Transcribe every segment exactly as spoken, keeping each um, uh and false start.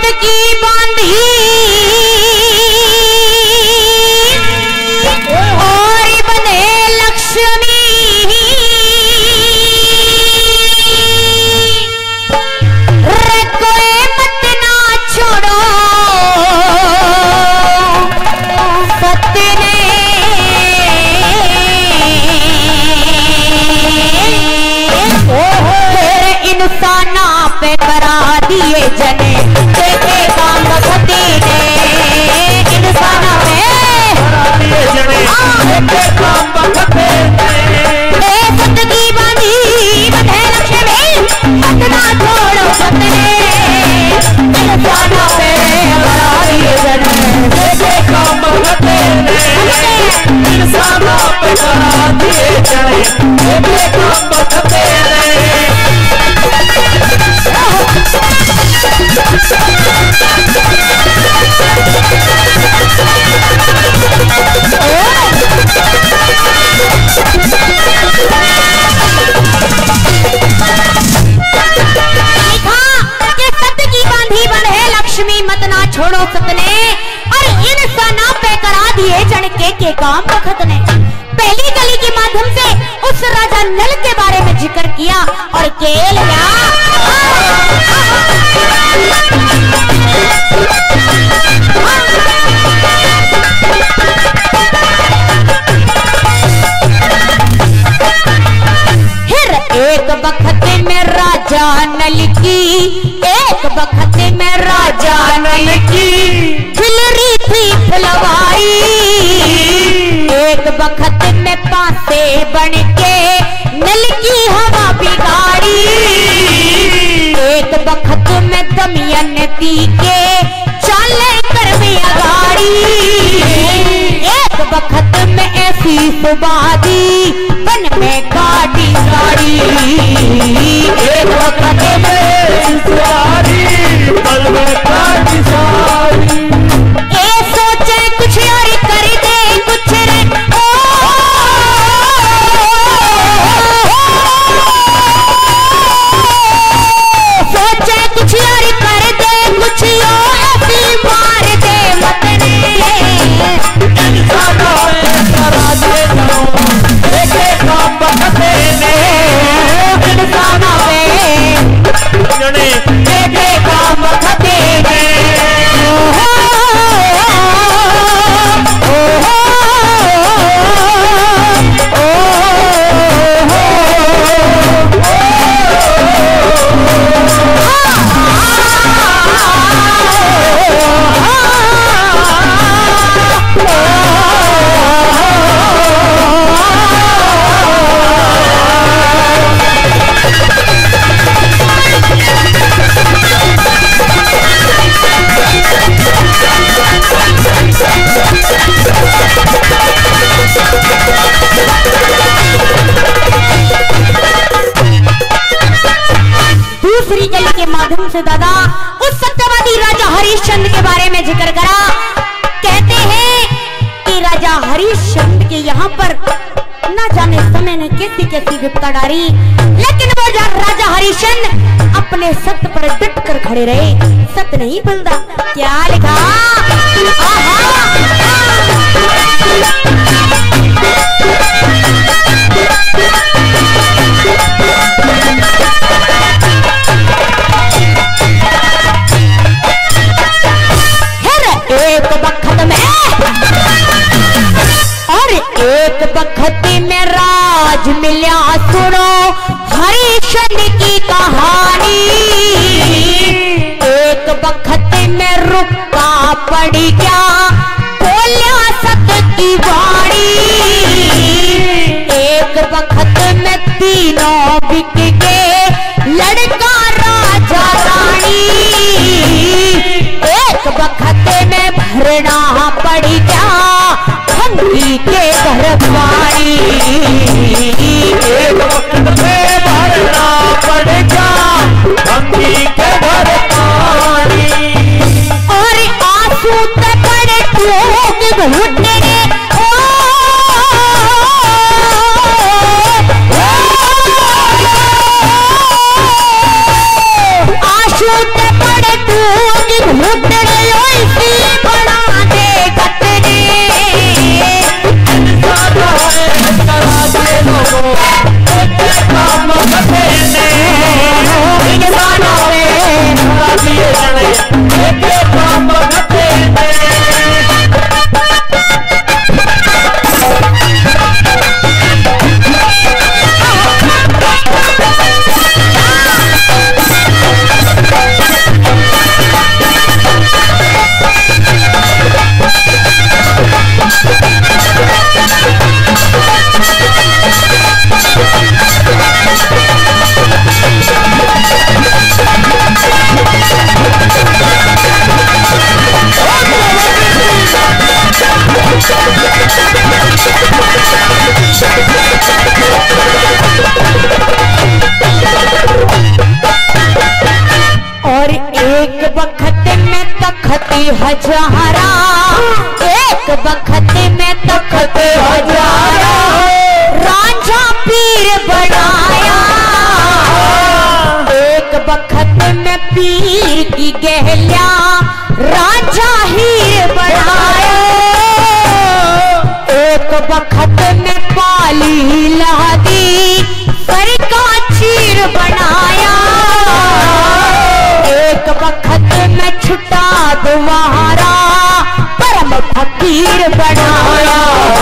की बांधी और बने लक्ष्मी रे कोई मत ना छोड़ो सत्य ने इंसाना पे करा दिए जने देखे काम भक्ति ने इंसाना पे करा दिए जने देखे काम भक्ति ने ए सत्य की बांधी बंधे लक्ष्मी मत ना छोड़ो सत्य ने इंसाना पे करा दिए जने देखे काम भक्ति ने इंसाना पे करा दिए जने देखे काम भक्ति ने मत ना छोड़ो सतने और इंसाना पे करा दिए जड़के के काम बखत ने। पहली कली के माध्यम से उस राजा नल के बारे में जिक्र किया और केल फिर एक बखत में राजा नल की एक बखत में राजा नल की खिलरी थी फुलवाई एक बखत में पासे बन के नल की हवा बिगाड़ी एक बखत में दमयंती के चाले कर में अगाड़ी एक बखत में ऐसी सुबादी बन में काटी साड़ी एक बखत में सुबादी बन में काटी साड़ी ए सोचे कुछ और कर दे कुछ रे ओ सोचे कुछ और कर दे कुछ और ऐसी मार दे मत ने इंसाना पे करा दे देखे काम बखते ने इंसाना पे जने देखे काम बखते ने दूसरी कली के माध्यम से दादा उस सत्यवादी राजा हरिश्चंद्र के बारे में जिक्र करा। कहते हैं कि राजा हरिश्चंद्र के यहाँ पर न जाने समय ने कैसी कैसी विपदा डाली, लेकिन वो राजा हरिश्चंद्र अपने सत्य पर डट कर खड़े रहे। सत्य नहीं भूलता। क्या लिखा एक बखत में और एक बखत में राज मिला सुनो हरिश्चंद्र की कहानी एक बखत में रुका पड़ गया बोलिया सत्य की वाणी एक बखत और एक बखत में तखती हजारा, एक बखत में तखती हजारा, रांझा पीर बनाया। एक बखत में पीर की गहलिया, रांझा हीर बनाया। एक बखत में पाली लादी, सर का चीर बनाया। एक बखत में छुटा दुआरा, परम फकीर बनाया।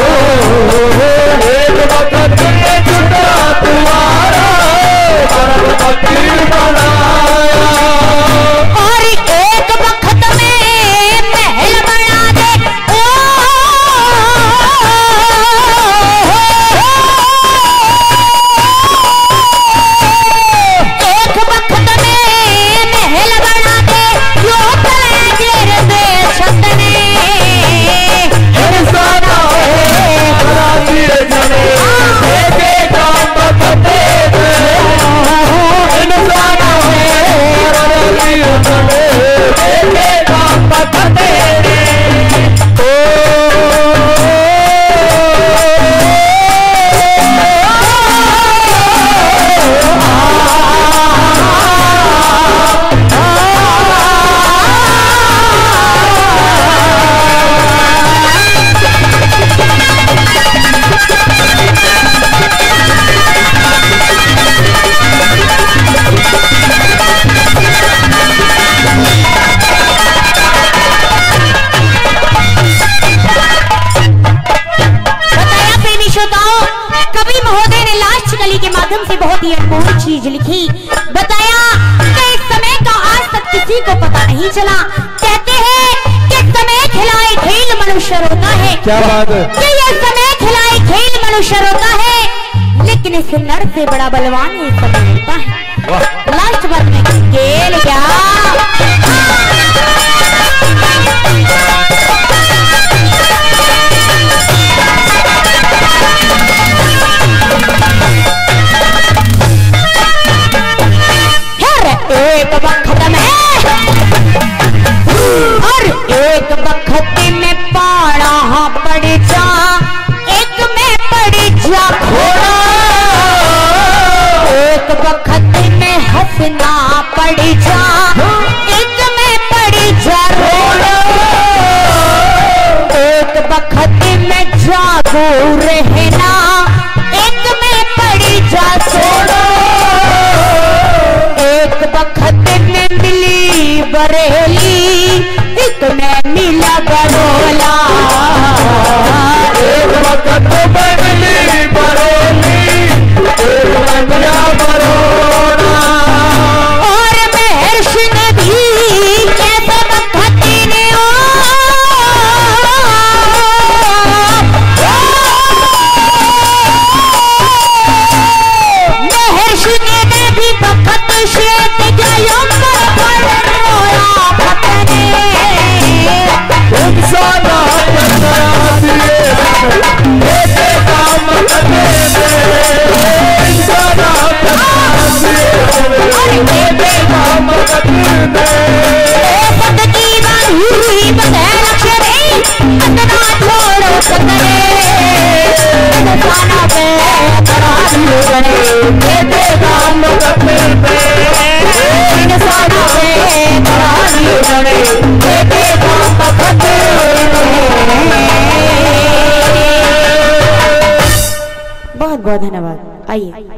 एक बखत में छुटा दुआरा, परम फकीर बनाया। और एक बखत में महल बना दे, एक बखत में महल बना दे, यो तलेर दे छतने। इंसान है बना दिए जने, देखे काम बखते दे। इंसान है बना दिए जने, देखे काम बखते दे। कवि महोदय ने लास्ट कली के माध्यम से बहुत ही अनमोल चीज लिखी। बताया कि इस समय का आज तक किसी को पता नहीं चला। कहते हैं कि समय खिलाए खेल मनुष्य रोता है। क्या बात है कि ये समय खिलाए खेल मनुष्य रोता है, लेकिन इस नर से बड़ा बलवान ये समय होता है। लास्ट बात में खेल क्या एक बखत में, और एक बखत में पाड़ा पड़ जा, एक में पड़ जा घोड़ा। एक बखत में हंसना पड़ जा, एक में पड़ जा रोड़ा। एक बखत में जागो रहना, एक में पड़ जा सोड़ा। एक बखत में मिली बरेली, एक में मिला बरोला। एक वक्त में मिली बरेली, एक में मिला बरोला। और महर्षि ने भी ऐसा बखत ने महर्षि ने भी बखत श्वेत गयो पर पर रोया फतने। इंसान है दिए देखे काम बखते दे। इंसान है देखे काम बखते दे। पद की बारी बदे लक्ष्मी, पतना छोड़ो सतरे। इंसाना पे तराजू बने, देखे काम बखते दे। इंसाना पे तराजू बने, देखे काम बखते दे। बहुत बहुत धन्यवाद। आइए।